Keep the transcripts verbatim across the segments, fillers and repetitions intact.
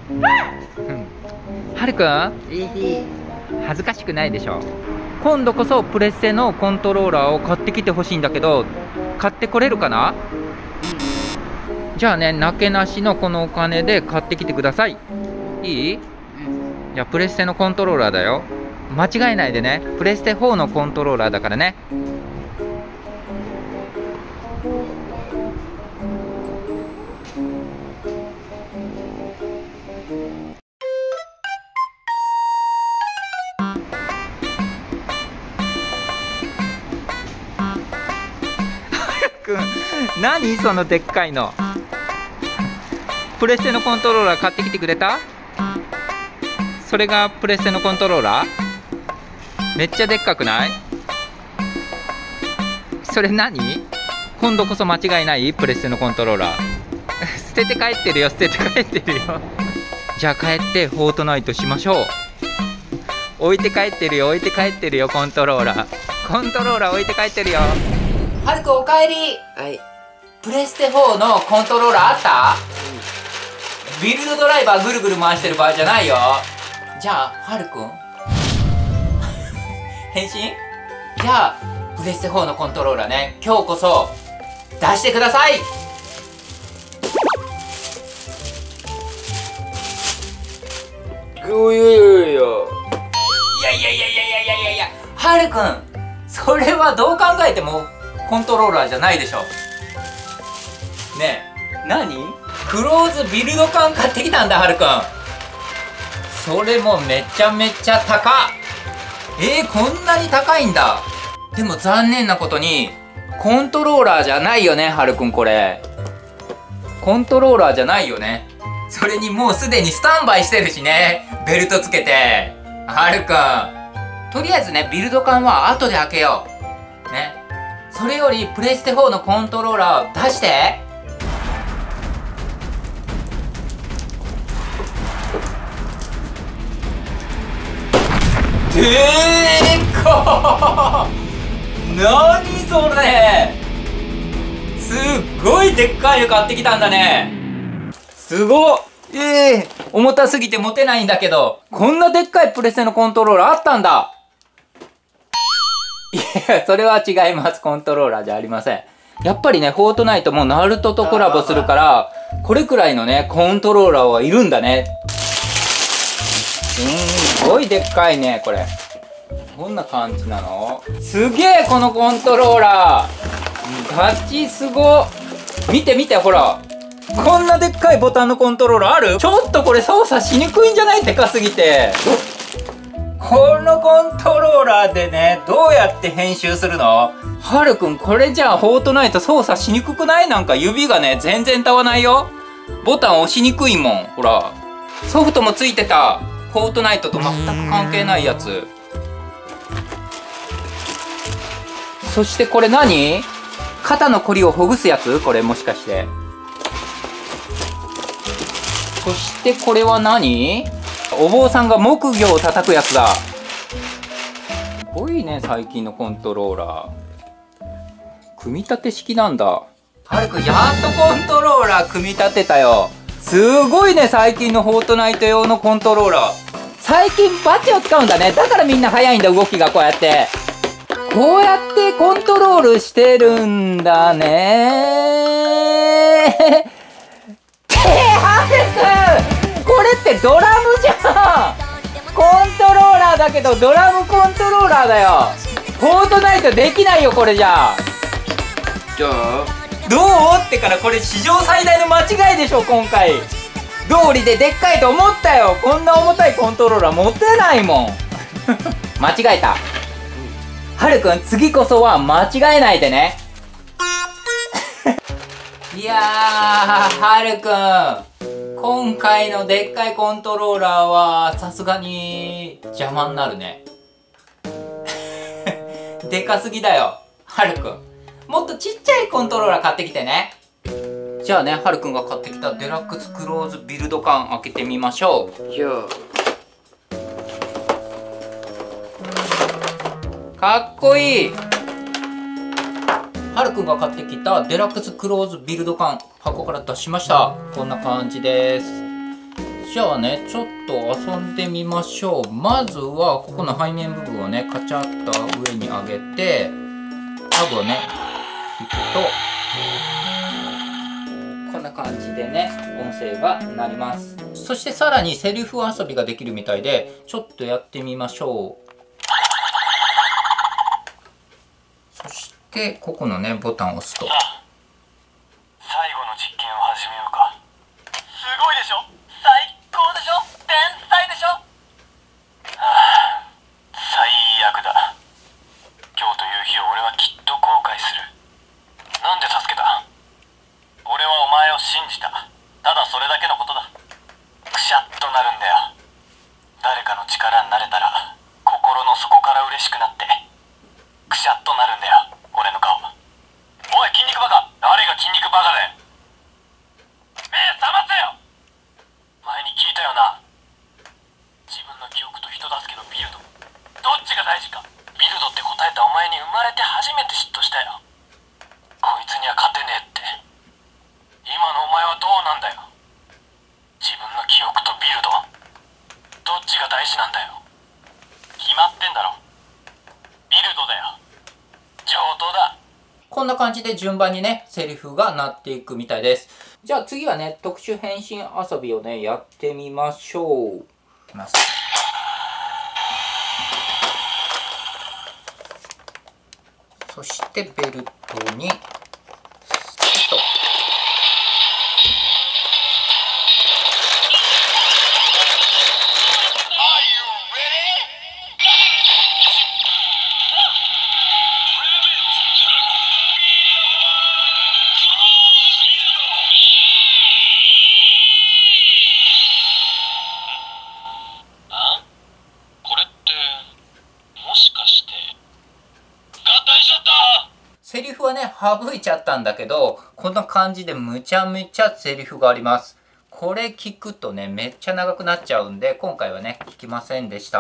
はるくん、恥ずかしくないでしょ。今度こそプレステのコントローラーを買ってきてほしいんだけど、買ってこれるかな？じゃあね、なけなしのこのお金で買ってきてください。いい？じゃあプレステのコントローラーだよ。間違えないでね。プレステフォーのコントローラーだからね。何そのでっかいの。プレステのコントローラー買ってきてくれた？それがプレステのコントローラー？めっちゃでっかくない？それ何？今度こそ間違いない？プレステのコントローラー捨てて帰ってるよ、捨てて帰ってるよじゃあ帰ってフォートナイトしましょう。置いて帰ってるよ、置いて帰ってるよ、コントローラーコントローラー置いて帰ってるよ。はるくんおかえり。 はい。 プレステフォーのコントローラーあった？うん、ビルドドライバーぐるぐる回してる場合じゃないよ。じゃあはるくん変身？じゃあプレステフォーのコントローラーね、今日こそ出してください。 ぐゆゆよ。 いやいやいやいやいやいやいやいや、はるくん、それはどう考えてもコントローラーじゃないでしょ。ねえ、何？クローズビルド缶買ってきたんだ、はるくん。それもめちゃめちゃ高っ。えー、こんなに高いんだ。でも残念なことにコントローラーじゃないよね、はるくん。これコントローラーじゃないよね。それにもうすでにスタンバイしてるしね、ベルトつけて。はるくん、とりあえずね、ビルド缶は後で開けようね。それよりプレステフォーのコントローラー出して。でーかーなにそれ、すっごいでっかいの買ってきたんだね。すごっ。ええー、重たすぎて持てないんだけど、こんなでっかいプレステのコントローラーあったんだ。いや、それは違います。コントローラーじゃありません。やっぱりね、フォートナイトもナルトとコラボするから、これくらいのね、コントローラーはいるんだね。すんごいでっかいね、これ。どんな感じなの？すげえ、このコントローラー。ガチすご。見て見て、ほら。こんなでっかいボタンのコントローラーある？ちょっとこれ操作しにくいんじゃない？でかすぎて。このコントローラーでね、どうやって編集するの？はるくん、これじゃあフォートナイト操作しにくくない？なんか指がね、全然たわないよ。ボタン押しにくいもん。ほら。ソフトもついてた。フォートナイトと全く関係ないやつ。そしてこれ何？肩のこりをほぐすやつ？これもしかして。そしてこれは何？お坊さんが木魚を叩くやつだ。すごいね、最近のコントローラー。組み立て式なんだ。はるくん、やっとコントローラー組み立てたよ。すごいね、最近のフォートナイト用のコントローラー。最近バチを使うんだね。だからみんな速いんだ、動きが。こうやってこうやってコントロールしてるんだねってはるくん、これってドラムじゃん。コントローラーだけどドラムコントローラーだよ。フォートナイトできないよ、これじゃ。 どう？ どうってから、これ史上最大の間違いでしょ、今回。道理ででっかいと思ったよ。こんな重たいコントローラー持てないもん間違えた。はるくん、次こそは間違えないでねいやー、はるくん、今回のでっかいコントローラーはさすがに邪魔になるねでかすぎだよ、はるくん。もっとちっちゃいコントローラー買ってきてね。じゃあね、はるくんが買ってきたデラックスクローズビルド缶開けてみましょう。 いや。 かっこいい。はるくんが買ってきたデラックスクローズビルド缶、箱から出しました。こんな感じです。 じゃあねちょっと遊んでみましょう。まずはここの背面部分をねカチャッと上に上げてハグをね引くとこんな感じでね音声が鳴ります。そしてさらにセリフ遊びができるみたいでちょっとやってみましょう。そしてここのねボタンを押すと最後の実験を始めようか。すごいでしょ、最高でしょ、天才でしょ。はあ、最悪だ。今日という日を俺はきっと後悔する。なんで助けた？俺はお前を信じた。ただそれだけのことだ。くしゃっとなるんだよ。誰かの力になれたら心の底から嬉しくなってくしゃっとなるんだよ、俺の顔。おい筋肉バカ、誰が筋肉バカだよ。目覚ませよ。前に聞いたよな、自分の記憶と人助けのビルド、どっちが大事か。ビルドって答えたお前に生まれて初めて嫉妬したよ。こいつには勝てねえって。今のお前はどうなんだよ。自分の記憶とビルド、どっちが大事なんだよ。決まってんだろ、ビルドだよ。上等だ。 こんな感じで順番にねセリフが鳴っていくみたいです。じゃあ次はね特殊変身遊びをねやってみましょう。いきます。そしてベルトにスッとセリフはね省いちゃったんだけど、こんな感じでむちゃむちゃセリフがあります。これ聞くとねめっちゃ長くなっちゃうんで今回はね聞きませんでした。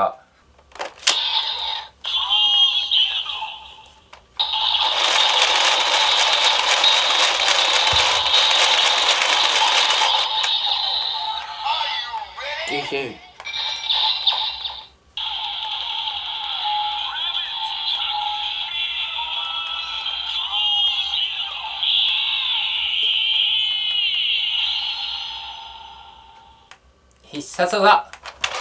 必殺技。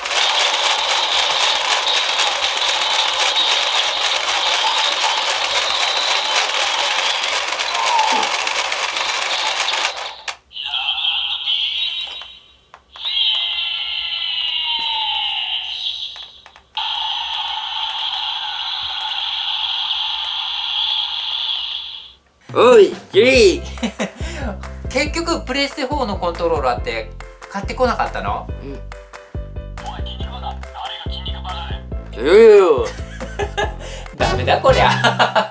おい、ジュリー結局プレイステフォーのコントローラーって買ってこなかったの？ うん。 おい、筋肉バカ、誰が筋肉バカだよ。 よよよ。 ダメだこりゃ。